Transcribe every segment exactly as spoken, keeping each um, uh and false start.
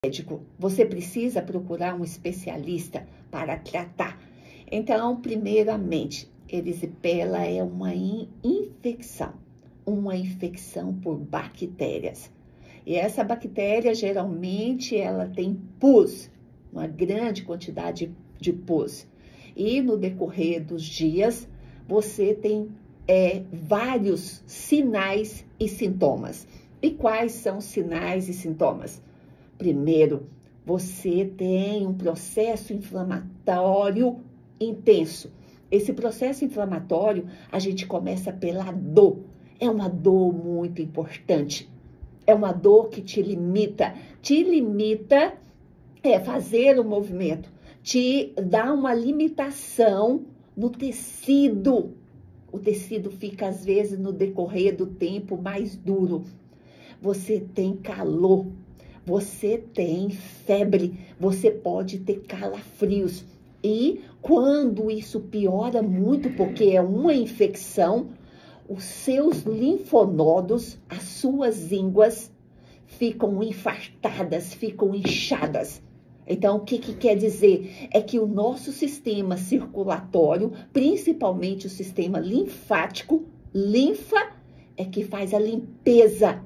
médico, você precisa procurar um especialista para tratar. Então, primeiramente, erisipela é uma infecção, uma infecção por bactérias. E essa bactéria, geralmente, ela tem pus, uma grande quantidade de pus. E no decorrer dos dias, você tem é, vários sinais e sintomas. E quais são os sinais e sintomas? Primeiro, você tem um processo inflamatório intenso. Esse processo inflamatório, a gente começa pela dor. É uma dor muito importante. É uma dor que te limita. Te limita é fazer o movimento. Te dá uma limitação no tecido. O tecido fica, às vezes, no decorrer do tempo, mais duro. Você tem calor. Você tem febre, você pode ter calafrios. E quando isso piora muito, porque é uma infecção, os seus linfonodos, as suas ínguas, ficam infartadas, ficam inchadas. Então, o que, que quer dizer? É que o nosso sistema circulatório, principalmente o sistema linfático, linfa, é que faz a limpeza.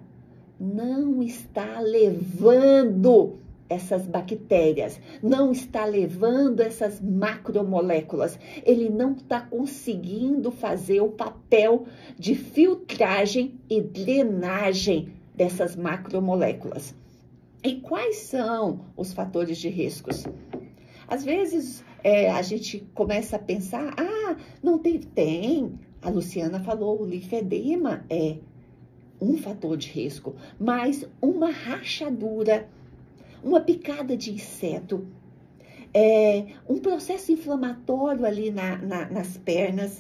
Não está levando essas bactérias, não está levando essas macromoléculas. Ele não está conseguindo fazer o papel de filtragem e drenagem dessas macromoléculas. E quais são os fatores de riscos? Às vezes é, a gente começa a pensar, ah, não tem, tem. A Luciana falou, o linfedema é um fator de risco, mas uma rachadura, uma picada de inseto, é, um processo inflamatório ali na, na, nas pernas,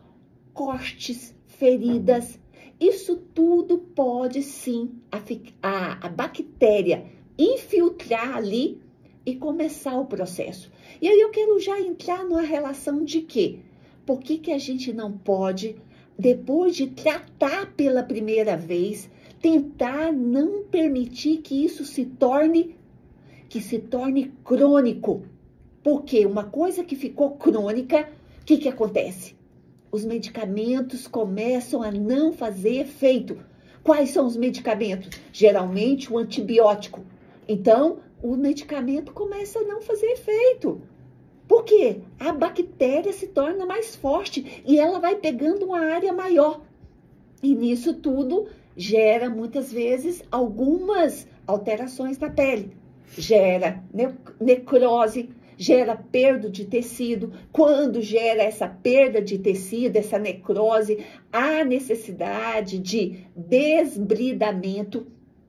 cortes, feridas, isso tudo pode sim a, a, a bactéria infiltrar ali e começar o processo. E aí eu quero já entrar numa relação de quê? Por que que a gente não pode, depois de tratar pela primeira vez, tentar não permitir que isso se torne, que se torne crônico? Porque uma coisa que ficou crônica, o que que acontece? Os medicamentos começam a não fazer efeito. Quais são os medicamentos? Geralmente o antibiótico. Então, o medicamento começa a não fazer efeito. Por quê? A bactéria se torna mais forte e ela vai pegando uma área maior. E nisso tudo gera, muitas vezes, algumas alterações na pele. Gera necrose, gera perda de tecido. Quando gera essa perda de tecido, essa necrose, há necessidade de desbridamento,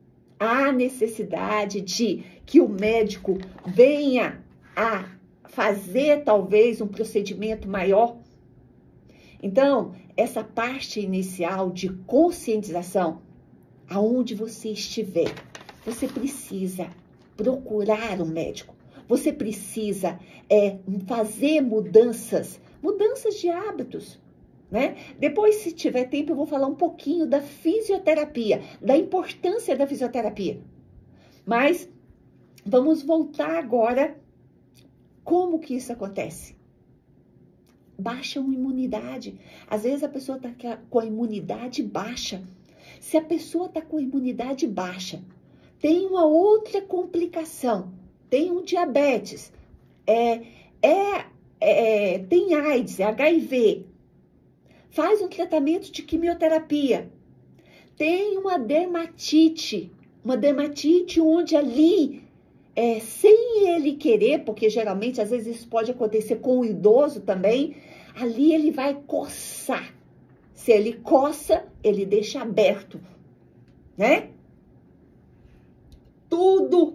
há necessidade de que o médico venha a fazer talvez um procedimento maior. Então, essa parte inicial de conscientização, aonde você estiver, você precisa procurar um médico. Você precisa é, fazer mudanças, mudanças de hábitos, né? Depois, se tiver tempo, eu vou falar um pouquinho da fisioterapia, da importância da fisioterapia. Mas vamos voltar agora. Como que isso acontece? Baixa uma imunidade. Às vezes a pessoa está com a imunidade baixa. Se a pessoa está com a imunidade baixa, tem uma outra complicação. Tem um diabetes, é, é, é, tem AIDS, é H I V. Faz um tratamento de quimioterapia. Tem uma dermatite, uma dermatite onde ali... É, sem ele querer, porque geralmente, às vezes, isso pode acontecer com o idoso também, ali ele vai coçar. Se ele coça, ele deixa aberto, né? Tudo,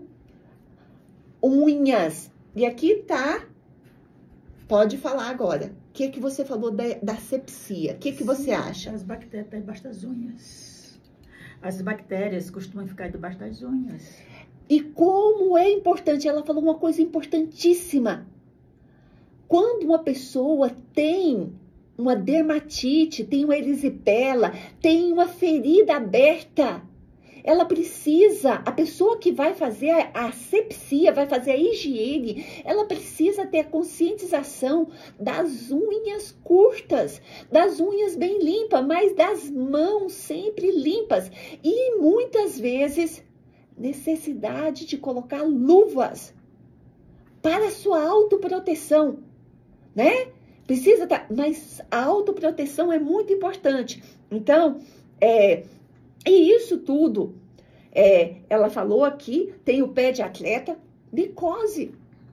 unhas. E aqui tá, pode falar agora. O que que você falou da, da sepsia? O que que você acha? As bactérias estão debaixo das unhas. As bactérias costumam ficar debaixo das unhas. E como é importante, ela falou uma coisa importantíssima. Quando uma pessoa tem uma dermatite, tem uma erisipela, tem uma ferida aberta, ela precisa, a pessoa que vai fazer a asepsia, vai fazer a higiene, ela precisa ter a conscientização das unhas curtas, das unhas bem limpas, mas das mãos sempre limpas. E muitas vezes, necessidade de colocar luvas para a sua autoproteção, né? Precisa estar, mas a autoproteção é muito importante. Então, é, e isso tudo, é, ela falou aqui, tem o pé de atleta, micose.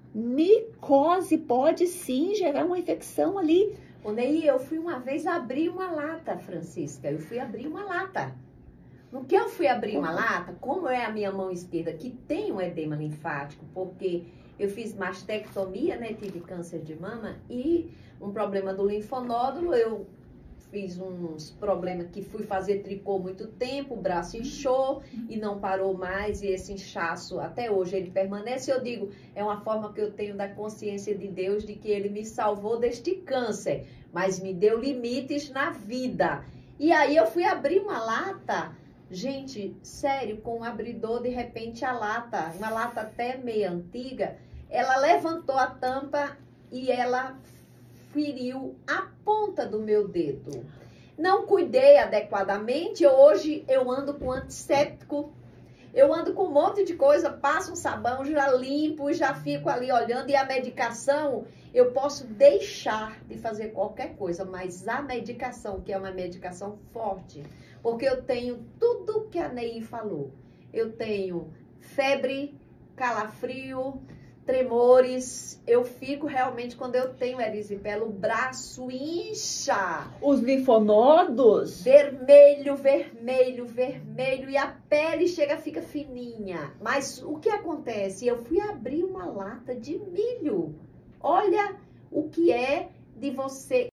Micose pode sim gerar uma infecção ali. Ô, Ney, eu fui uma vez abrir uma lata, Francisca, eu fui abrir uma lata. No que eu fui abrir uma lata, como é a minha mão esquerda, que tem um edema linfático, porque eu fiz mastectomia, né, tive câncer de mama e um problema do linfonódulo, eu fiz uns problemas que fui fazer tricô muito tempo, o braço inchou e não parou mais, e esse inchaço até hoje ele permanece. Eu digo, é uma forma que eu tenho da consciência de Deus de que ele me salvou deste câncer, mas me deu limites na vida. E aí eu fui abrir uma lata, gente, sério, com um abridor, de repente a lata, uma lata até meio antiga, ela levantou a tampa e ela feriu a ponta do meu dedo. Não cuidei adequadamente, hoje eu ando com antisséptico, eu ando com um monte de coisa, passo um sabão, já limpo, já fico ali olhando, e a medicação, eu posso deixar de fazer qualquer coisa, mas a medicação, que é uma medicação forte, porque eu tenho tudo que a Ney falou. Eu tenho febre, calafrio, tremores, eu fico realmente, quando eu tenho erisipela, o braço incha. Os linfonodos. Vermelho, vermelho, vermelho, e a pele chega, fica fininha. Mas o que acontece? Eu fui abrir uma lata de milho. Olha o que é de você